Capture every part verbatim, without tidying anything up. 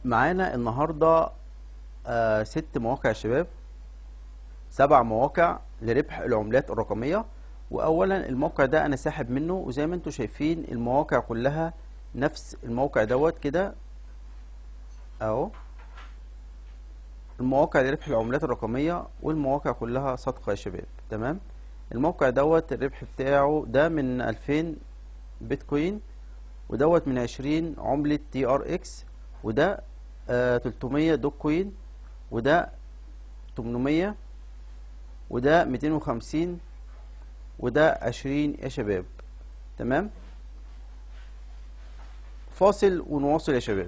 معانا النهارده آه ست مواقع يا شباب، سبع مواقع لربح العملات الرقمية. وأولا الموقع ده أنا ساحب منه، وزي ما انتم شايفين المواقع كلها نفس الموقع دوت كده أهو، المواقع لربح العملات الرقمية، والمواقع كلها صادقة يا شباب. تمام. الموقع دوت الربح بتاعه ده من ألفين بيتكوين، ودوت من عشرين عملة تي ار اكس، وده آه تلتمية دوت كوين، وده تمنمية، وده ميتين وخمسين، وده عشرين يا شباب. تمام. فاصل ونواصل يا شباب.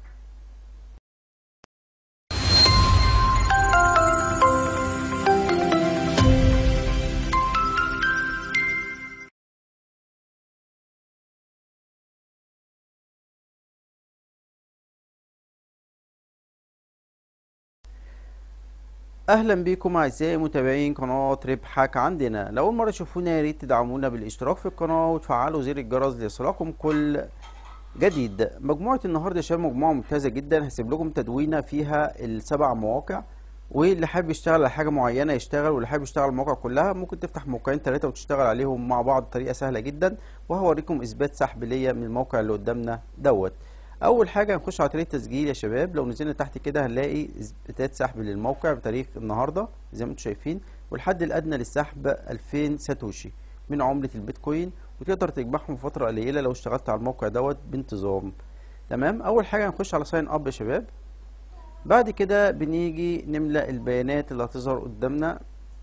اهلا بيكم اعزائي متابعين قناه ربحك عندنا. لو اول مره تشوفونا يا ريت تدعمونا بالاشتراك في القناه وتفعلوا زر الجرس ليصلكم كل جديد. مجموعه النهارده يا شباب مجموعه ممتازه جدا، هسيب لكم تدوينه فيها السبع مواقع، واللي حابب يشتغل على حاجه معينه يشتغل، واللي حابب يشتغل على المواقع كلها ممكن تفتح موقعين ثلاثه وتشتغل عليهم مع بعض بطريقه سهله جدا. وهوريكم اثبات سحب ليا من الموقع اللي قدامنا دوت. اول حاجه هنخش على طريقه تسجيل يا شباب. لو نزلنا تحت كده هنلاقي اثباتات سحب للموقع بتاريخ النهارده زي ما انتم شايفين، والحد الادنى للسحب ألفين ساتوشي من عمله البيتكوين، وتقدر تجمعهم في فتره قليله لو اشتغلت على الموقع دوت بانتظام. تمام. اول حاجه هنخش على ساين اب يا شباب. بعد كده بنيجي نملأ البيانات اللي هتظهر قدامنا.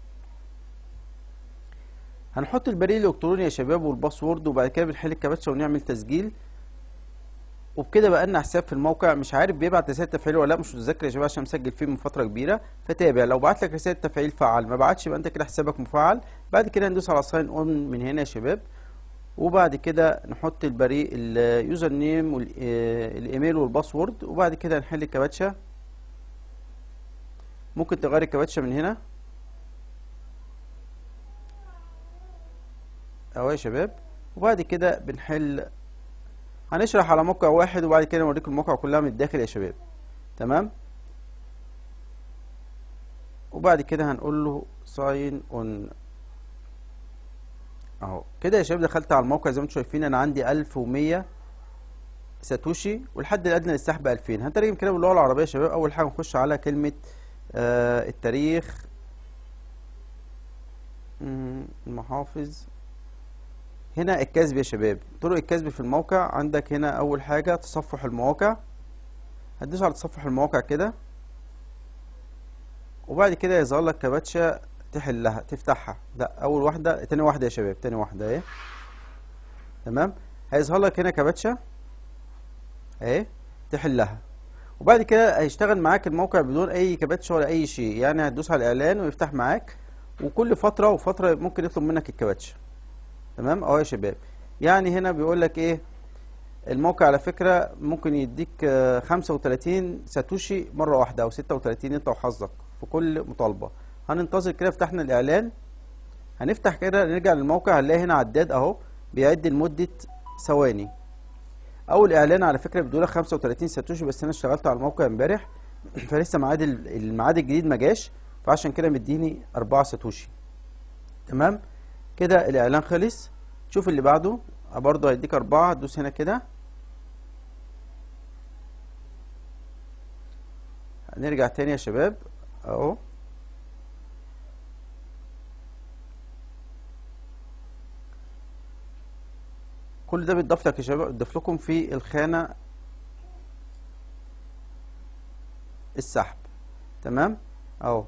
هنحط البريد الالكتروني يا شباب والباسورد، وبعد كده بنحل الكابتشا ونعمل تسجيل. وبكده بقى لنا حساب في الموقع. مش عارف بيبعت رساله تفعيل ولا لا، مش متذكر يا شباب عشان مسجل فيه من فتره كبيره، فتابع. لو بعت لك رساله تفعيل فعل، ما بعتش يبقى انت كده حسابك مفعل. بعد كده ندوس على ساين اون من هنا يا شباب، وبعد كده نحط البريد اليوزر نيم والايميل والباسورد، وبعد كده نحل الكابتشا. ممكن تغير الكابتشا من هنا اهو يا شباب. وبعد كده بنحل، هنشرح على موقع واحد وبعد كده نوريكم المواقع كلها من الداخل يا شباب. تمام. وبعد كده هنقول له ساين اون اهو كده يا شباب. دخلت على الموقع زي ما انتم شايفين، انا عندي ألف ومية ساتوشي، والحد الادنى للسحب ألفين. هنترجم كده باللغه العربيه يا شباب. اول حاجه نخش على كلمه آه التاريخ، المحافظ. هنا الكسب يا شباب، طرق الكسب في الموقع. عندك هنا اول حاجه تصفح المواقع، هتدوس على تصفح المواقع كده، وبعد كده يظهر لك كابتشا تحلها تفتحها. لا اول واحده، تاني واحده يا شباب، تاني واحده اهي. تمام. هيظهر لك هنا كابتشا اهي تحلها، وبعد كده هيشتغل معاك الموقع بدون اي كابتشا ولا اي شيء. يعني هتدوس على الاعلان ويفتح معاك، وكل فتره وفتره ممكن يطلب منك الكابتشا. تمام اهو يا شباب. يعني هنا بيقول لك ايه، الموقع على فكره ممكن يديك خمسة وتلاتين ساتوشي مره واحده، او ستة وتلاتين انت وحظك في كل مطالبه. هننتظر كده. فتحنا الاعلان، هنفتح كده نرجع للموقع، هنلاقي هنا عداد اهو بيعد لمده ثواني. اول اعلان على فكره بيدولك خمسة وتلاتين ساتوشي، بس انا اشتغلت على الموقع امبارح فلسه ميعاد الميعاد الجديد ما جاش، فعشان كده مديني أربعة ساتوشي. تمام كده الاعلان خلص. شوف اللي بعده برضه هيديك أربعة. هتدوس هنا كده، نرجع تاني يا شباب اهو. كل ده بيتضاف لك يا شباب، بيتضاف لكم في الخانه السحب. تمام اهو.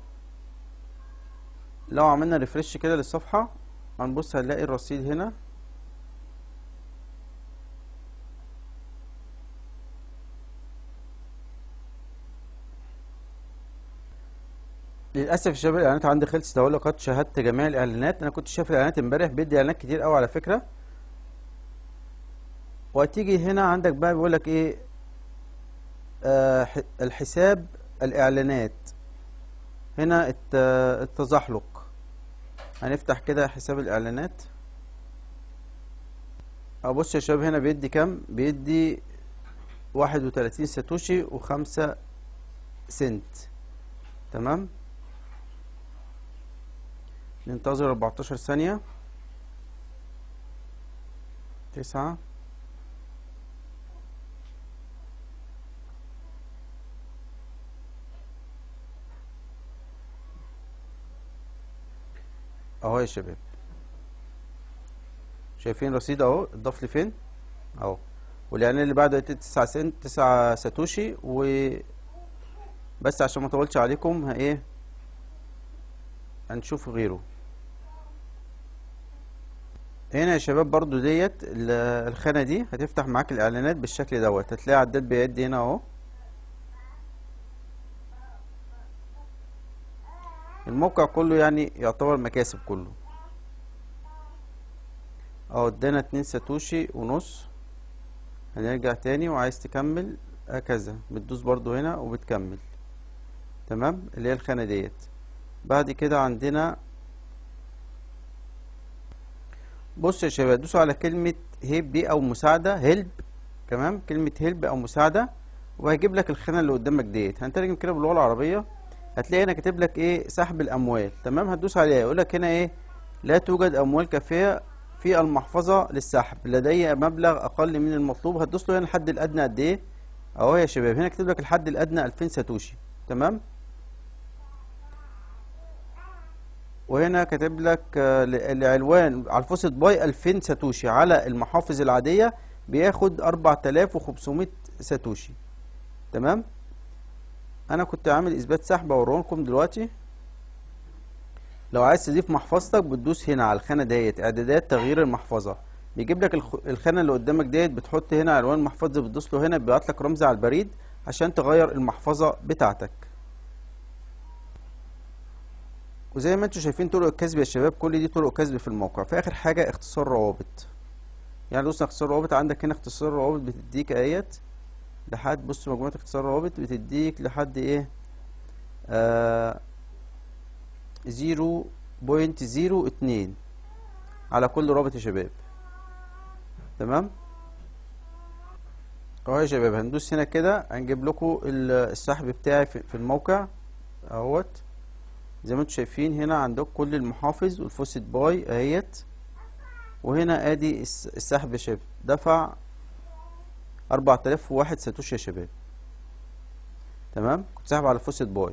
لو عملنا ريفرش كده للصفحه هنبص هنلاقي الرصيد هنا. للاسف يا شباب الاعلانات عندي خلصت اهو. لقد شاهدت جميع الاعلانات. انا كنت شايف الاعلانات امبارح، بيدي اعلانات كتير قوي على فكره. وهتيجي هنا عندك بقى بيقول لك ايه، آه الحساب الاعلانات. هنا التزحلق، هنفتح كده حساب الاعلانات. اه بص يا شباب هنا بيدي كام، بيدي واحد وتلاتين ساتوشي وخمسة سنت. تمام، ننتظر اربعتاشر ثانية. تسعة، اهو يا شباب شايفين رصيد اهو اتضاف لي فين اهو، والاعلان اللي بعده تسعة سنت تسعة ساتوشي. وبس عشان ما اطولش عليكم ها ايه هنشوف غيره. هنا يا شباب برضو ديت الخانة دي هتفتح معاك الاعلانات بالشكل دوت، هتلاقي عداد بيعد هنا اهو. الموقع كله يعني يعتبر مكاسب كله اهو، ادانا اتنين ساتوشي ونص. هنرجع تاني وعايز تكمل هكذا بتدوس برضو هنا وبتكمل. تمام، اللي هي الخانة ديت. بعد كده عندنا بص يا شباب، دوسوا على كلمة هيب دي او مساعدة، هيلب. تمام، كلمة هيلب او مساعدة، وهيجيب لك الخانة اللي قدامك ديت. هنترجم كده باللغة العربية، هتلاقي هنا كاتب لك ايه سحب الاموال. تمام، هتدوس عليها يقول لك هنا ايه لا توجد اموال كافية في المحفظة للسحب، لدي مبلغ اقل من المطلوب. هتدوس له هنا الحد الادنى قد ايه اهو يا شباب، هنا كاتب لك الحد الادنى الفين ساتوشي. تمام، وهنا كاتب لك العنوان على الفوسيت باي الفين ساتوشي، على المحافظ العادية بياخد اربعة الاف وخمسمية ساتوشي. تمام، انا كنت عامل اثبات سحب اوريه لكم دلوقتي. لو عايز تضيف محفظتك بتدوس هنا على الخانة ديت اعدادات تغيير المحفظة، بيجيب لك الخانة اللي قدامك ديت، بتحط هنا عنوان المحفظة، بتدوس له هنا بيبعت لك رمز على البريد عشان تغير المحفظة بتاعتك. وزي ما انتم شايفين طرق الكسب يا شباب، كل دي طرق كسب في الموقع. في اخر حاجة اختصار روابط، يعني دوسنا اختصار روابط، عندك هنا اختصار روابط بتديك اهيت لحد، بص مجموعة اختصار روابط بتديك لحد ايه آه زيرو بوينت زيرو اتنين على كل رابط يا شباب. تمام اهو يا شباب، هندوس هنا كده هنجيب لكم السحب بتاعي في الموقع اهوت. زي ما انتم شايفين هنا عندك كل المحافظ والفوسيت باي اهيت، وهنا ادي السحب يا شباب، دفع اربعة الاف وواحد ساتوشي يا شباب. تمام، كنت ساحب على الفوسيت باي.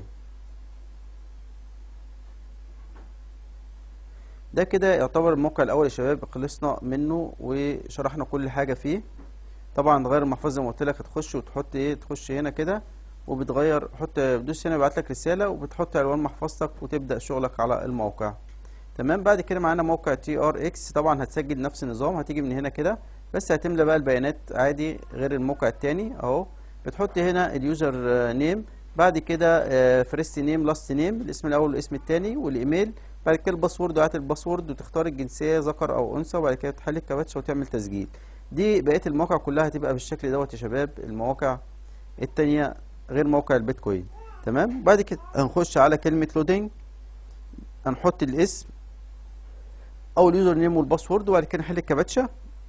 ده كده يعتبر الموقع الاول يا شباب، خلصنا منه وشرحنا كل حاجه فيه. طبعا تغير المحفظه زي ما قلت لك، هتخش وتحط ايه، تخش هنا كده وبتغير، حط بتدوس هنا يبعت لك رساله وبتحط عنوان محفظتك وتبدا شغلك على الموقع. تمام، بعد كده معانا موقع تي ار اكس. طبعا هتسجل نفس النظام، هتيجي من هنا كده بس هتملى بقى البيانات عادي غير الموقع التاني اهو. بتحط هنا اليوزر نيم، بعد كده فيرست نيم لاست نيم، الاسم الاول والاسم التاني والايميل، بعد كده الباسورد وهات الباسورد وتختار الجنسيه ذكر او انثى، وبعد كده تحل الكابتشا وتعمل تسجيل. دي بقيه المواقع كلها هتبقى بالشكل دوت يا شباب، المواقع التانيه غير موقع البيتكوين. تمام، بعد كده هنخش على كلمه لودينج، هنحط الاسم او اليوزر نيم والباسورد، وبعد كده نحل الكابتشا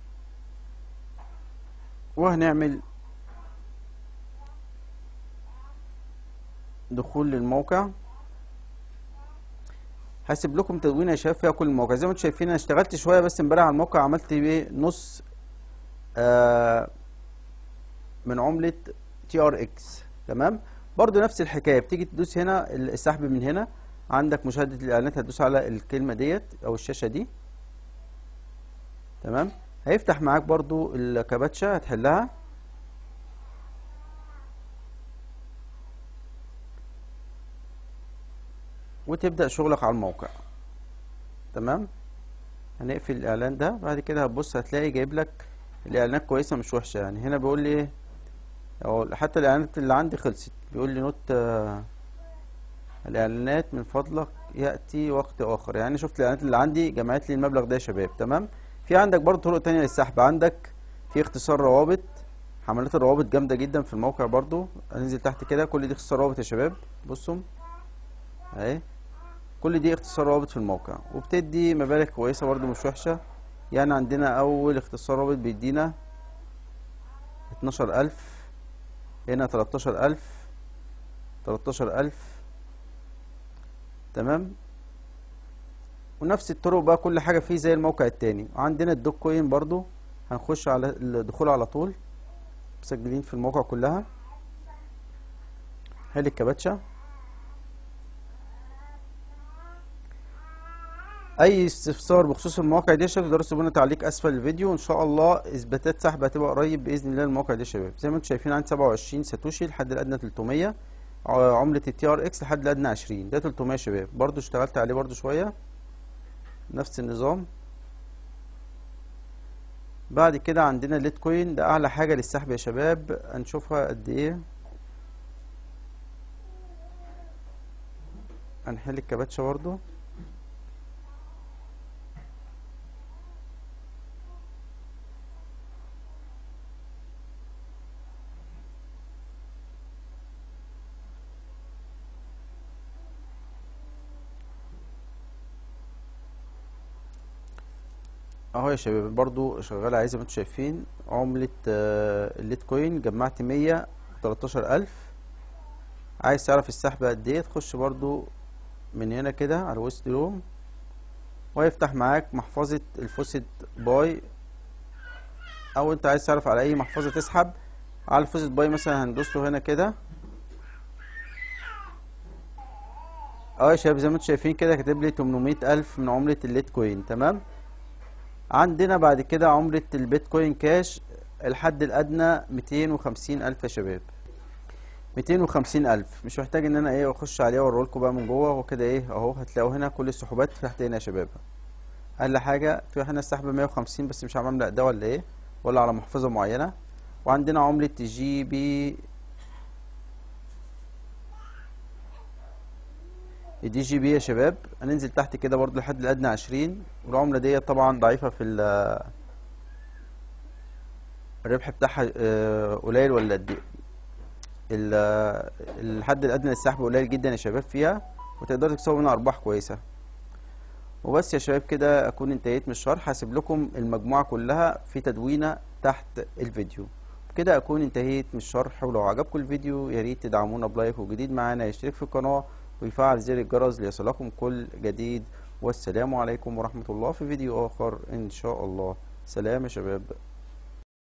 وهنعمل دخول للموقع. هسيب لكم تدوينه يا شباب فيها كل المواقع. زي ما انتم شايفين انا اشتغلت شويه بس امبارح على الموقع، عملت ايه نص آه من عمله تي ار اكس. تمام، برضو نفس الحكايه، بتيجي تدوس هنا السحب من هنا، عندك مشاهده الاعلانات هتدوس على الكلمه ديت او الشاشه دي. تمام، هيفتح معاك برضو الكابتشا هتحلها، وتبدأ شغلك على الموقع. تمام، هنقفل الاعلان ده. بعد كده هتبص هتلاقي جايب لك الاعلانات كويسه مش وحشه. يعني هنا بيقول لي ايه، او حتى الاعلانات اللي عندي خلصت، بيقول لي نوت آه الاعلانات من فضلك ياتي وقت اخر. يعني شفت الاعلانات اللي عندي جمعت لي المبلغ ده يا شباب. تمام، في عندك برضه طرق تانية للسحب، عندك في اختصار روابط، حملات الروابط جامده جدا في الموقع برضه. هننزل تحت كده، كل دي اختصار روابط يا شباب، بصوا اهي كل دي اختصار روابط في الموقع، وبتدي مبالغ كويسه برضه مش وحشه. يعني عندنا اول اختصار رابط بيدينا اتناشر الف هنا تلتاشر ألف، تلتاشر ألف. تمام. ونفس الطرق بقى كل حاجة فيه زي الموقع التاني. وعندنا الدوج كوين برضو هنخش على الدخول على طول، مسجلين في الموقع كلها. هل الكباتشة اي استفسار بخصوص المواقع دي يا شباب تقدروا تسيبوا لنا تعليق اسفل الفيديو، وان شاء الله اثباتات سحب هتبقى قريب باذن الله. المواقع دي يا شباب زي ما انتم شايفين عندي سبعة وعشرين ساتوشي الحد الادنى تلتمية، عملة التي ار اكس الحد الادنى عشرين، ده تلتمية يا شباب. برضو اشتغلت عليه برضو شوية نفس النظام. بعد كده عندنا الليت كوين، ده اعلى حاجة للسحب يا شباب، هنشوفها قد ايه. هنحل الكباتشة برضو. اهو يا شباب برضو شغالة عايزة ما انتم شايفين. عملة آه الليت كوين جمعت مية وتلتاشر ألف. عايز تعرف السحب قد ايه تخش برضو من هنا كده على ويست روم، ويفتح معاك محفظة الفوسيت باي، او انت عايز تعرف على اي محفظة تسحب. على الفوسيت باي مثلا هندوس له هنا كده. اه يا شباب زي ما انتم شايفين كده كاتب لي تمنمية ألف من عملة الليت كوين. تمام. عندنا بعد كده عملة البيتكوين كاش الحد الادنى ميتين وخمسين ألف يا شباب، ميتين وخمسين ألف. مش محتاج ان انا ايه اخش عليه واوريلكوا بقى من جوه وكده. ايه اهو هتلاقوا هنا كل السحوبات تحت هنا يا شباب. اقل حاجه في هنا السحب مية وخمسين بس مش عامل لا ده ولا ايه ولا على محفظه معينه. وعندنا عمله جي بي دي جي بي يا شباب. هننزل تحت كده برضو لحد الادنى عشرين. والعمله دي طبعا ضعيفه في الربح بتاعها قليل ولا قد ايه. الحد الادنى للسحب قليل جدا يا شباب فيها، وتقدروا تكسبوا منها ارباح كويسه. وبس يا شباب كده اكون انتهيت من الشرح. هسيب لكم المجموعه كلها في تدوينه تحت الفيديو. كده اكون انتهيت من الشرح. ولو عجبكم الفيديو يا ريت تدعمونا بلايك، وجديد معانا يشترك في القناه ويفعل زر الجرس ليصلكم كل جديد. والسلام عليكم ورحمه الله في فيديو اخر ان شاء الله. سلام يا شباب.